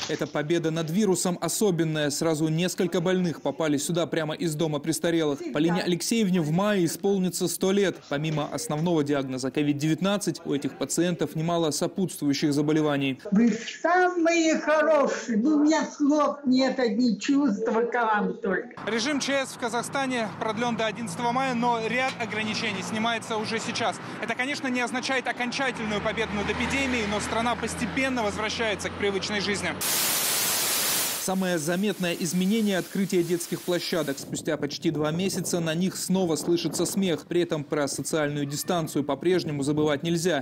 Эта победа над вирусом особенная. Сразу несколько больных попали сюда прямо из дома престарелых. Полине Алексеевне в мае исполнится 100 лет. Помимо основного диагноза COVID-19, у этих пациентов немало сопутствующих заболеваний. Вы самые хорошие. У меня слов нет, одни чувства к вам только. Режим ЧС в Казахстане продлен до 11 мая, но ряд ограничений снимается уже сейчас. Это, конечно, не означает окончательную победу над эпидемией, но страна постепенно возвращается к привычной жизни. Самое заметное изменение – открытие детских площадок. Спустя почти 2 месяца на них снова слышится смех. При этом про социальную дистанцию по-прежнему забывать нельзя.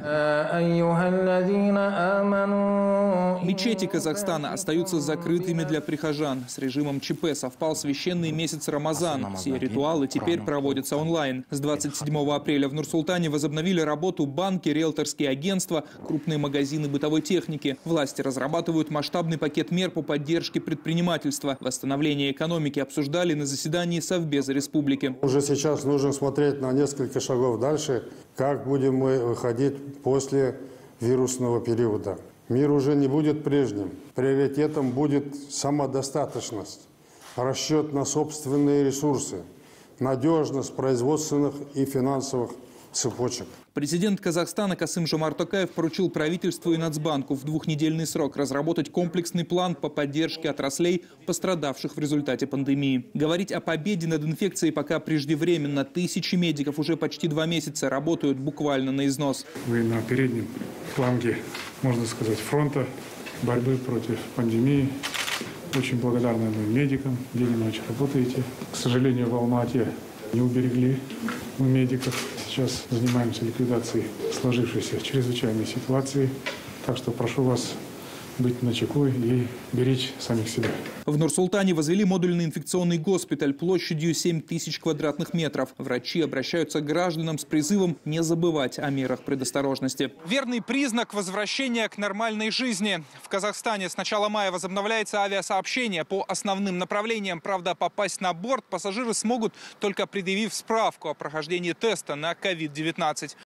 Мечети Казахстана остаются закрытыми для прихожан. С режимом ЧП совпал священный месяц Рамазан. Все ритуалы теперь проводятся онлайн. С 27 апреля в Нур-Султане возобновили работу банки, риэлторские агентства, крупные магазины бытовой техники. Власти разрабатывают масштабный пакет мер по поддержке предпринимательства. Восстановление экономики обсуждали на заседании Совбеза республики. Уже сейчас нужно смотреть на несколько шагов дальше, как будем мы выходить после вирусного периода. Мир уже не будет прежним. Приоритетом будет самодостаточность, расчет на собственные ресурсы, надежность производственных и финансовых цепочек. Президент Казахстана Касым-Жомарт Токаев поручил правительству и Нацбанку в 2-недельный срок разработать комплексный план по поддержке отраслей, пострадавших в результате пандемии. Говорить о победе над инфекцией пока преждевременно. Тысячи медиков уже почти 2 месяца работают буквально на износ. Вы на переднем фланге, можно сказать, фронта борьбы против пандемии. Очень благодарны мы медикам, день и ночь работаете. К сожалению, в Алма-Ате не уберегли мы медиков. Сейчас занимаемся ликвидацией сложившейся чрезвычайной ситуации. Так что прошу вас быть начеку и беречь самих себя. В Нур-Султане возвели модульный инфекционный госпиталь площадью 7000 квадратных метров. Врачи обращаются к гражданам с призывом не забывать о мерах предосторожности. Верный признак возвращения к нормальной жизни. В Казахстане с начала мая возобновляется авиасообщение по основным направлениям. Правда, попасть на борт пассажиры смогут, только предъявив справку о прохождении теста на COVID-19.